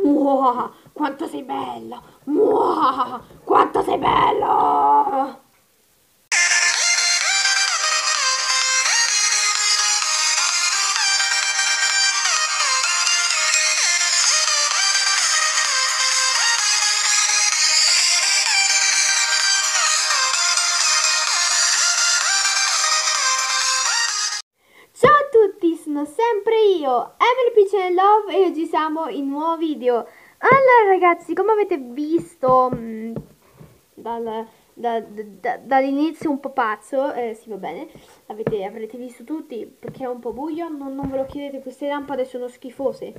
Muah, quanto sei bello! Muah, quanto sei bello! Ciao a tutti, sono sempre io, Emily Peach Love, e oggi siamo in un nuovo video. Allora ragazzi, come avete visto dall'inizio un po' pazzo, sì va bene, avrete visto tutti perché è un po' buio, non ve lo chiedete, queste lampade sono schifose.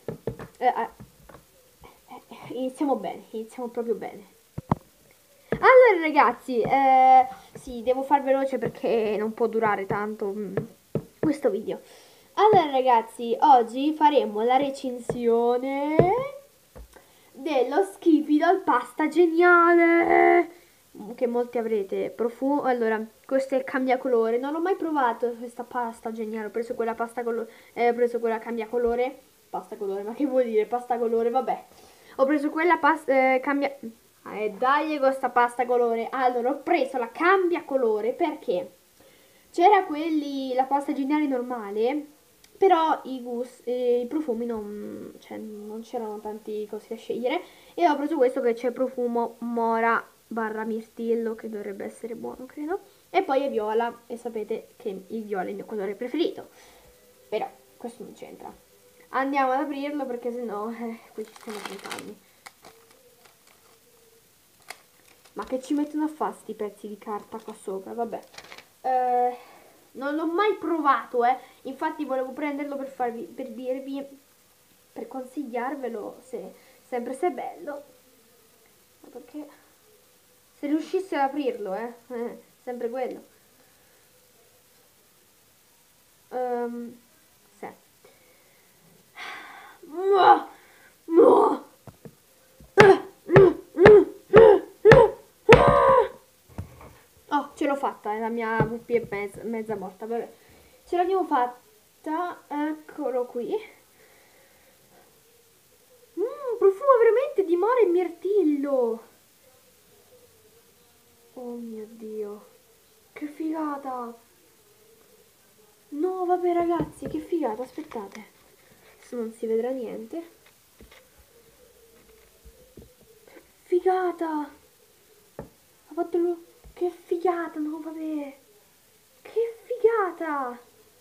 Iniziamo proprio bene. Allora ragazzi, sì, devo far veloce perché non può durare tanto questo video. Allora ragazzi, oggi faremo la recensione dello Skipidal pasta geniale, che molti avrete. Profumo, allora, questo è il cambiacolore. Non ho mai provato questa pasta geniale. Ho preso quella pasta colore, ho preso quella cambiacolore. Pasta colore, ma che vuol dire pasta colore? Vabbè. Ho preso quella pasta cambia. Dai questa pasta colore. Allora, ho preso la cambia colore perché c'era la pasta geniale normale, però i profumi non c'erano tanti cosi da scegliere. E ho preso questo che c'è profumo mora barra mirtillo, che dovrebbe essere buono, credo. E poi è viola, e sapete che il viola è il mio colore preferito. Però questo non c'entra. Andiamo ad aprirlo perché sennò qui ci stiamo contando. Ma che ci mettono a fare sti pezzi di carta qua sopra? Vabbè. Non l'ho mai provato, infatti volevo prenderlo per dirvi, per consigliarvelo, sempre se è bello. Ma perché se riuscisse ad aprirlo, sempre quello. Sì. Oh, ce l'ho fatta, la mia VP è mezza morta, vabbè. Ce l'abbiamo fatta, eccolo qui. Profumo veramente di mora e mirtillo. Oh mio Dio, che figata. No, vabbè ragazzi, che figata, aspettate. Adesso non si vedrà niente. Figata. Ha fatto lo... Che figata, no, vabbè. Che figata.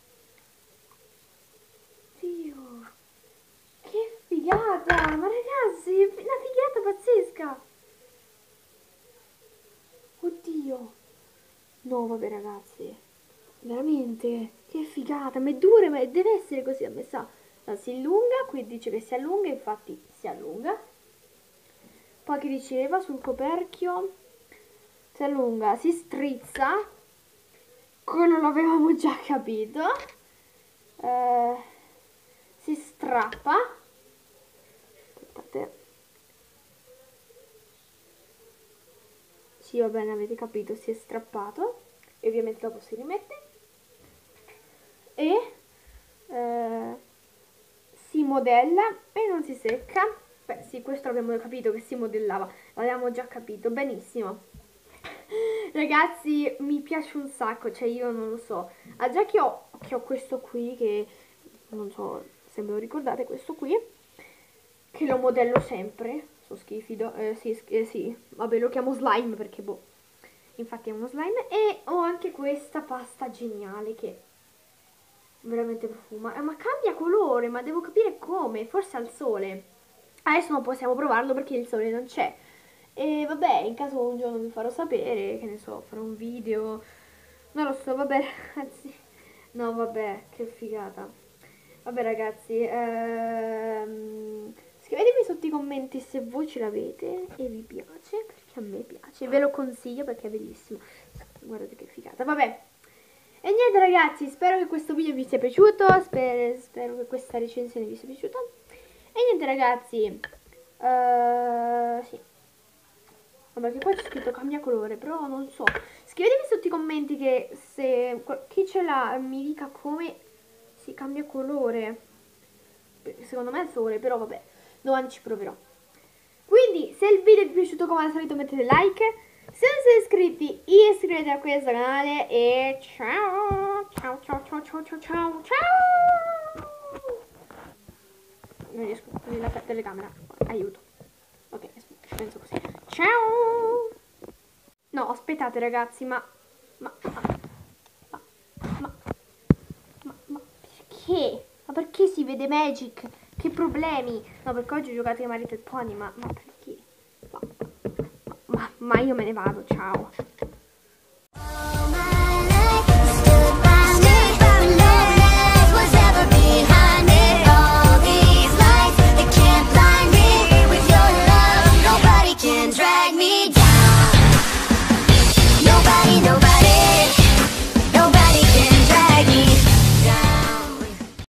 Dio. Che figata. Ma ragazzi, una figata pazzesca. Oddio. No, vabbè ragazzi. Veramente. Che figata. Ma è dura, ma deve essere così. A me sa. Si allunga, qui dice che si allunga, infatti si allunga. Poi che diceva sul coperchio? Si allunga, si strizza. Quello l'avevamo già capito. Si strappa. Aspettate. Sì, va bene, avete capito, si è strappato. E ovviamente dopo si rimette. E si modella e non si secca. Beh, sì, questo abbiamo capito che si modellava. L'avevamo già capito, benissimo. Ragazzi, mi piace un sacco, cioè io non lo so. Ah, già che ho questo qui, che non so se me lo ricordate, questo qui, che lo modello sempre, so schifido, sì, vabbè lo chiamo slime perché boh, infatti è uno slime. E ho anche questa pasta geniale che veramente profuma, ma cambia colore, ma devo capire come, forse al sole. Adesso non possiamo provarlo perché il sole non c'è. E vabbè, in caso un giorno vi farò sapere, che ne so, farò un video, non lo so, vabbè ragazzi, no vabbè, che figata. Vabbè ragazzi, scrivetemi sotto i commenti se voi ce l'avete e vi piace, perché a me piace, ve lo consiglio perché è bellissimo. Guardate che figata, vabbè. E niente ragazzi, spero che questo video vi sia piaciuto, spero che questa recensione vi sia piaciuta. E niente ragazzi, sì. Vabbè, che qua c'è scritto cambia colore, però non so. Scrivetemi sotto i commenti che se chi ce l'ha mi dica come si cambia colore. Secondo me è il sole, però vabbè. domani ci proverò. Quindi se il video vi è piaciuto come al solito mettete like, se non siete iscritti iscrivetevi a questo canale e ciao ciao ciao ciao ciao ciao ciao ciao. Non riesco a vedere la telecamera, aiuto. Ok, penso così. Ciao. No, aspettate ragazzi, ma perché? Ma perché si vede Magic? Che problemi? No, perché oggi ho giocato ai marito e pony, ma perché? Ma io me ne vado, ciao.